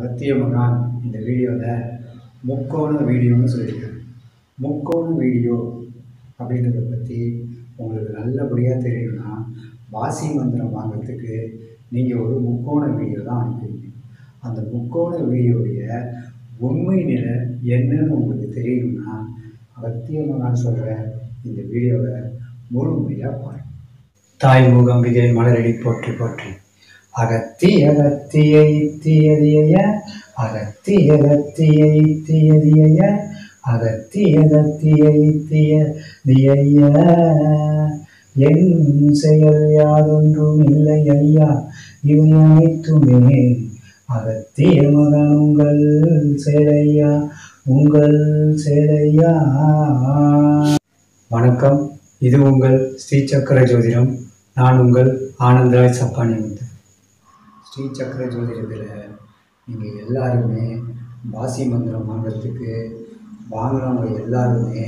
அகத்திய மகான் இந்த வீடியோவில் முக்கோண வீடியோன்னு சொல்லியிருக்காரு. முக்கோண வீடியோ அப்படின்றத பற்றி உங்களுக்கு நல்லபடியாக தெரியணும்னா வாசி மந்திரம் வாங்கிறதுக்கு நீங்கள் ஒரு முக்கோண வீடியோ தான் அனுப்புவீங்க. அந்த முக்கோண வீடியோடைய உண்மை நிலை என்னன்னு உங்களுக்கு தெரியணும்னா அகத்திய மகான் சொல்கிற இந்த வீடியோவை முழுமையாக பாருங்கள். தாய் மூகாம்பிகை மலரடி போற்றி போற்றி. அகத்திய இத்தியதிய அகத்திய இத்தியதிய அகத்திய இத்தியதிய என் செயல் யாதொன்றும் இல்லை ஐயா, இவை அனைத்துமே அகத்திய மகன் உங்கள் செயலையா, உங்கள் செயலையா. வணக்கம், இது உங்கள் ஸ்ரீ சக்கர ஜோதிடம். நான் உங்கள் ஆனந்தராய் சப்பானி முத்து. ஸ்ரீ சக்கர ஜோதிடத்தில் நீங்கள் எல்லாருமே வாசி மந்திரம் வாங்கிறதுக்கு வாங்கினவங்க எல்லாருமே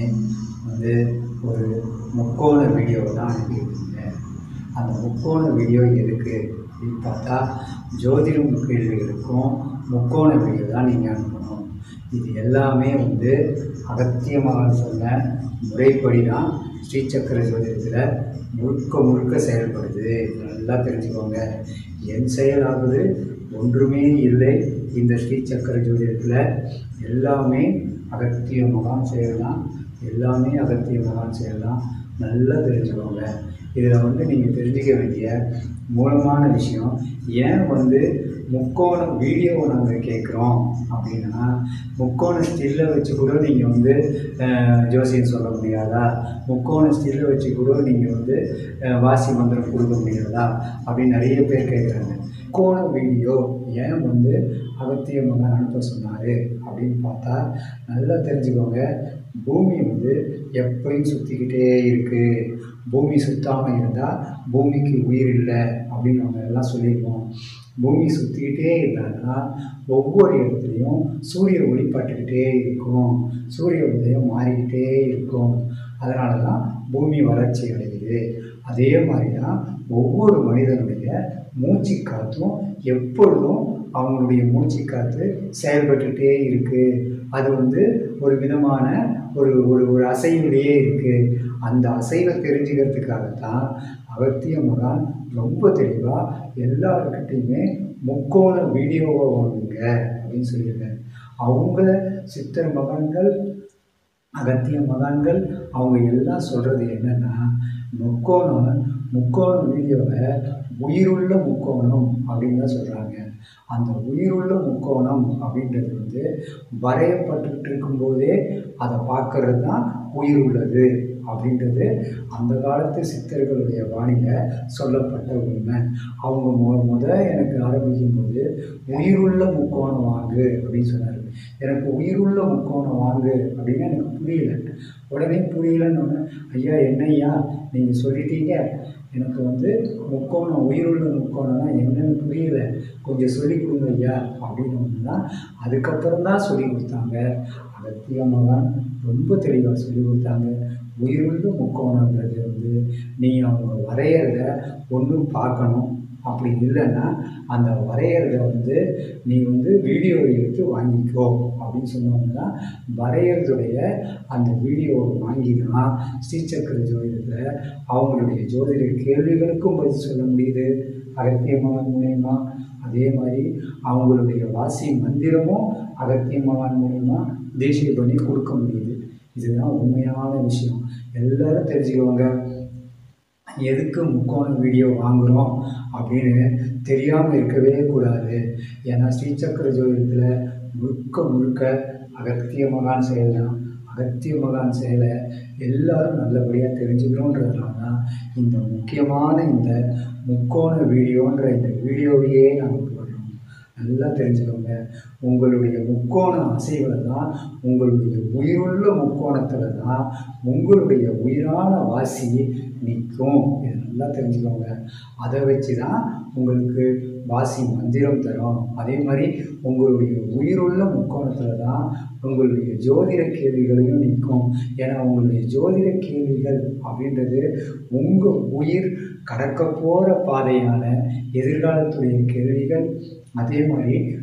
ஒரு முக்கோண வீடியோவை தான் அனுப்பியிருக்கீங்க. அந்த முக்கோண வீடியோ எதுக்கு அப்படின்னு பார்த்தா ஜோதிடம் கேள்விகளுக்கும் முக்கோண வீடியோ தான் நீங்கள் அனுப்பணும். இது எல்லாமே அகத்தியமாக சொன்ன முறைப்படி தான் ஸ்ரீ சக்கர ஜோதிடத்தில் முழுக்க செயல்படுது. நல்லா தெரிஞ்சுக்கோங்க. என் செயலாவது ஒன்றுமே இல்லை. இந்த ஸ்ரீ சக்கர ஜோதிடத்தில் எல்லாமே அகத்திய மகான் செயல்தான். எல்லாமே அகத்திய மகான் செயல்தான். நல்லா தெரிஞ்சுக்கோங்க. இதில் நீங்கள் தெரிஞ்சுக்க வேண்டிய மூலமான விஷயம், ஏன் முக்கோண வீடியோவை நாங்கள் கேட்குறோம் அப்படின்னா, முக்கோண ஸ்டில்லை வச்சு கூட நீங்கள் ஜோசியம் சொல்ல முடியாதா? முக்கோண ஸ்டில்லை வச்சு கூட நீங்கள் வாசி மந்திரம் கொடுக்க முடியாதா அப்படின்னு நிறைய பேர் கேட்குறாங்க. முக்கோண வீடியோ ஏன் அகத்திய மகன் அனுப்ப சொன்னார் அப்படின்னு பார்த்தா நல்லா தெரிஞ்சுக்கோங்க. பூமி எப்பயும் சுற்றிக்கிட்டே இருக்குது. பூமி சுற்றாமல் இருந்தால் பூமிக்கு உயிர் இல்லை அப்படின்னு நம்ம எல்லாம் சொல்லியிருக்கோம். பூமி சுற்றிக்கிட்டே இருந்தாங்கன்னா ஒவ்வொரு இடத்துலையும் சூரிய ஒளி பட்டுக்கிட்டே இருக்கும், சூரிய உதயம் மாறிக்கிட்டே இருக்கும். அதனால தான் பூமி வளர்ச்சி அடையுது. அதே மாதிரி தான் ஒவ்வொரு மனிதனுடைய மூச்சு காற்றும் எப்பொழுதும் அவங்களுடைய மூச்சு காற்று செயல்பட்டுக்கிட்டே இருக்குது. அது ஒரு விதமான ஒரு அசைவிலேயே இருக்குது. அந்த அசைவை தெரிஞ்சுக்கிறதுக்காகத்தான் அகத்திய மகான் ரொம்ப தெளிவாக எல்லாருக்கிட்டையுமே முக்கோண வீடியோவை வாங்குங்க அப்படின்னு சொல்லியிருக்காங்க. அவங்க சித்தர் மகான்கள், அகத்திய மகான்கள் அவங்க எல்லாம் சொல்கிறது என்னென்னா, முக்கோண வீடியோவை உயிருள்ள முக்கோணம் அப்படின்னு தான் சொல்கிறாங்க. அந்த உயிருள்ள முக்கோணம் அப்படின்றது வரையப்பட்டு இருக்கும்போதே அதை பார்க்கறது தான் உயிர் உள்ளது அப்படின்றது அந்த காலத்து சித்தர்களுடைய வாணியில் சொல்லப்பட்ட உண்மை. அவங்க எனக்கு ஆரம்பிக்கும் போது உயிருள்ள முக்கோணம் வாங்கு அப்படின்னு சொன்னார். எனக்கு உயிருள்ள முக்கோணம் வாங்கு அப்படின்னு எனக்கு புரியல. உடனே புரியலன்னு, ஐயா என்னையா நீங்கள் சொல்லிட்டீங்க, எனக்கு முக்கோணம் உயிருள்ள முக்கோணம்னா என்னன்னு புரியல, கொஞ்சம் சொல்லி கொடுங்க ஐயா அப்படின்னு தான் அதுக்கப்புறம் தான் சொல்லி கொடுத்தாங்க. அகத்திய மகான் ரொம்ப தெளிவாக சொல்லி கொடுத்தாங்க. உயிருள்ள முக்கோணன்றது நீ அவங்க வரைகிறத ஒன்றும் பார்க்கணும். அப்படி இல்லைன்னா அந்த வரைகிறத நீ வீடியோ எடுத்து வாங்கிக்கோ அப்படின்னு சொன்னவங்கன்னா வரைகிறதுடைய அந்த வீடியோவை வாங்கி தான் ஸ்ரீ சக்கர ஜோதிடத்தில் அவங்களுடைய ஜோதிட கேள்விகளுக்கும் பதில் சொல்ல முடியுது அகத்திய மகான் மூலயமா. அதே மாதிரி அவங்களுடைய வாசி மந்திரமும் அகத்திய மகான் மூலயமா தேசிய பண்ணி கொடுக்க முடியுது. இதுதான் உண்மையான விஷயம். எல்லாரும் தெரிஞ்சுக்குவாங்க. எதுக்கு முக்கோண வீடியோ வாங்குகிறோம் அப்படின்னு தெரியாமல் இருக்கவே கூடாது. ஏன்னா ஸ்ரீ சக்கர ஜோதிடத்தில் முழுக்க அகத்திய மகான் செயல் தான். அகத்திய மகான் செயலை எல்லாரும் நல்லபடியாக தெரிஞ்சுக்கணுன்றதுனால தான் இந்த முக்கியமான இந்த முக்கோண வீடியோன்ற இந்த வீடியோவையே நாங்கள் போடுறோம். நல்லா தெரிஞ்சுக்கோங்க. உங்களுடைய முக்கோண அசைவில் தான், உங்களுடைய உயிருள்ள முக்கோணத்தில் தான் உங்களுடைய உயிரான வாசி நிற்கும். இதை நல்லா தெரிஞ்சுக்கோங்க. அதை வச்சு தான் உங்களுக்கு வாசி மந்திரம் தரும். அதே மாதிரி உங்களுடைய உயிருள்ள முக்கோணத்தில் தான் உங்களுடைய ஜோதிட கேள்விகளையும் நிற்கும். ஏன்னா உங்களுடைய ஜோதிட கேள்விகள் அப்படின்றது உங்கள் உயிர் கடக்க போகிற பாதையான எதிர்காலத்துடைய கேள்விகள். அதே மாதிரி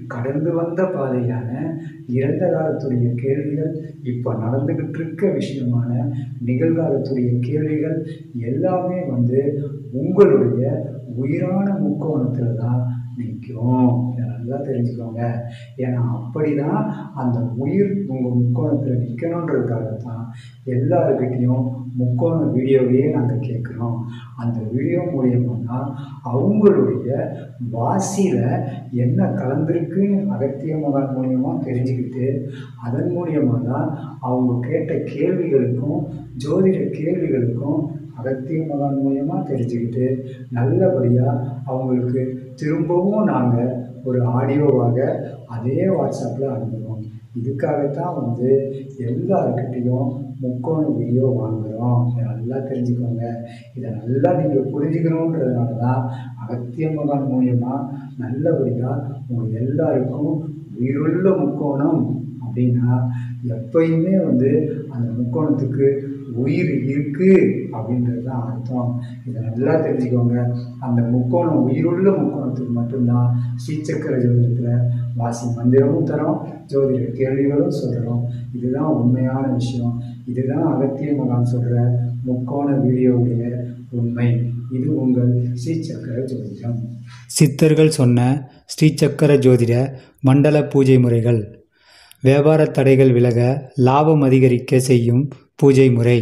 கடந்து வந்த பாதையான இறந்த காலத்துடைய கேள்விகள், இப்போ நடந்துக்கிட்டு இருக்க விஷயமான நிகழ்காலத்துடைய கேள்விகள் எல்லாமே உங்களுடைய உயிரான முக்கோணத்தில் தான் நிற்கும். இதை நல்லா தெரிஞ்சுக்கோங்க. ஏன்னா அப்படி தான் அந்த உயிர் உங்கள் முக்கோணத்தில் நிற்கணுன்றதுக்காகத்தான் எல்லாருக்கிட்டையும் முக்கோண வீடியோவையே நாங்கள் கேட்குறோம். அந்த வீடியோ மூலியமாக தான் அவங்களுடைய வாசியில் என்ன கலந்துருக்குன்னு அகத்திய மகான் மூலியமாக தெரிஞ்சுக்கிட்டு, அதன் மூலியமாக தான் அவங்க கேட்ட கேள்விகளுக்கும் ஜோதிட கேள்விகளுக்கும் அகத்திய மகான் மூலியமாக தெரிஞ்சுக்கிட்டு நல்லபடியாக அவங்களுக்கு திரும்பவும் நாங்கள் ஒரு ஆடியோவாக அதே வாட்ஸ்அப்பில் அனுப்புகிறோம். இதுக்காகத்தான் எல்லாருக்கிட்டையும் முக்கோண வீடியோ வாங்குகிறோம். இதை நல்லா தெரிஞ்சுக்கோங்க. இதை நல்லா நீங்கள் புரிஞ்சுக்கணுன்றதுனால தான் அகத்திய மகான் மூலியமாக நல்லபடியாக உங்கள் எல்லாருக்கும் உயிருள்ள முக்கோணம் அப்படின்னா எப்பயுமே அந்த முக்கோணத்துக்கு உயிர் இருக்குது அப்படின்றது தான் அர்த்தம். இதை நல்லா தெரிஞ்சுக்கோங்க. அந்த முக்கோணம் உயிருள்ள முக்கோணத்துக்கு மட்டும்தான் ஸ்ரீசக்கர ஜோதிடத்தில் வாசி மந்திரமும் தரோம், ஜோதிட கேள்விகளும் சொல்கிறோம். இதுதான் உண்மையான விஷயம். இதுதான் அகத்திய மகான் சொல்கிற முக்கோண வீடியோவுடைய உண்மை. இது உங்கள் ஸ்ரீசக்கர ஜோதிடம். சித்தர்கள் சொன்ன ஸ்ரீசக்கர ஜோதிட மண்டல பூஜை முறைகள். வியாபார தடைகள் விலக லாபம் அதிகரிக்க செய்யும் பூஜை முறை.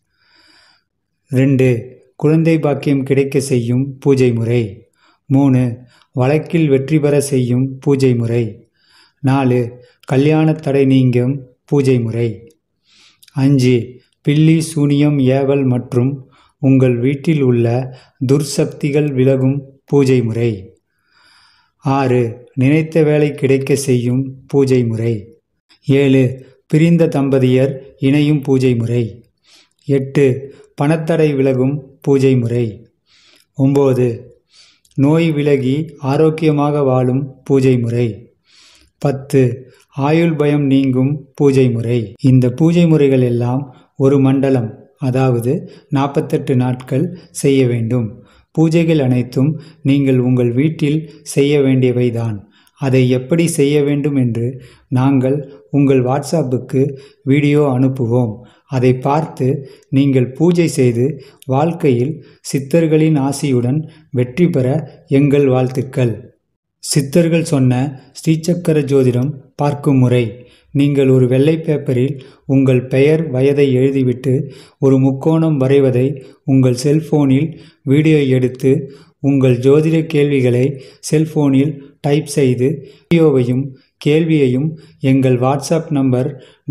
2. குழந்தை பாக்கியம் கிடைக்க செய்யும் பூஜை முறை. 3. வழக்கில் வெற்றி பெற செய்யும் பூஜை முறை. 4. கல்யாண தடை நீங்கும் பூஜை முறை. 5. பில்லி சூனியம் ஏவல் மற்றும் உங்கள் வீட்டில் உள்ள துர்சக்திகள் விலகும் பூஜை முறை. 6. நினைத்த வேலை கிடைக்க செய்யும் பூஜை முறை. 7. பிரிந்த தம்பதியர் இணையும் பூஜை முறை. 8. பணத்தடை விலகும் பூஜை முறை. 9. நோய் விலகி ஆரோக்கியமாக வாழும் பூஜை முறை. 10. ஆயுள் பயம் நீங்கும் பூஜை முறை. இந்த பூஜை முறைகள் எல்லாம் ஒரு மண்டலம், அதாவது 48 நாட்கள் செய்ய வேண்டும். பூஜைகள் அனைத்தும் நீங்கள் உங்கள் வீட்டில் செய்ய வேண்டியவைதான். அதை எப்படி செய்ய வேண்டும் என்று நாங்கள் உங்கள் வாட்ஸ்அப்புக்கு வீடியோ அனுப்புவோம். அதை பார்த்து நீங்கள் பூஜை செய்து வாழ்க்கையில் சித்தர்களின் ஆசியுடன் வெற்றி பெற எங்கள் வாழ்த்துக்கள். சித்தர்கள் சொன்ன ஸ்ரீசக்கர ஜோதிடம் பார்க்கும் முறை. நீங்கள் ஒரு வெள்ளை பேப்பரில் உங்கள் பெயர், வயதை எழுதிவிட்டு ஒரு முக்கோணம் வரைவதை உங்கள் செல்போனில் வீடியோ எடுத்து உங்கள் ஜோதிட கேள்விகளை செல்போனில் டைப் செய்து வீடியோவையும் கேள்வியையும் எங்கள் வாட்ஸ்அப் நம்பர்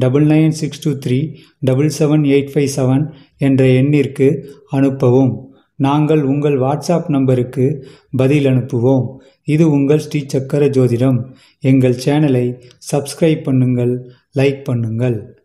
9962377857 என்ற எண்ணிற்கு அனுப்பவும். நாங்கள் உங்கள் வாட்ஸ்அப் நம்பருக்கு பதில் அனுப்புவோம். இது உங்கள் ஸ்ரீசக்கர ஜோதிடம். எங்கள் சேனலை சப்ஸ்கிரைப் பண்ணுங்கள், லைக் பண்ணுங்கள்.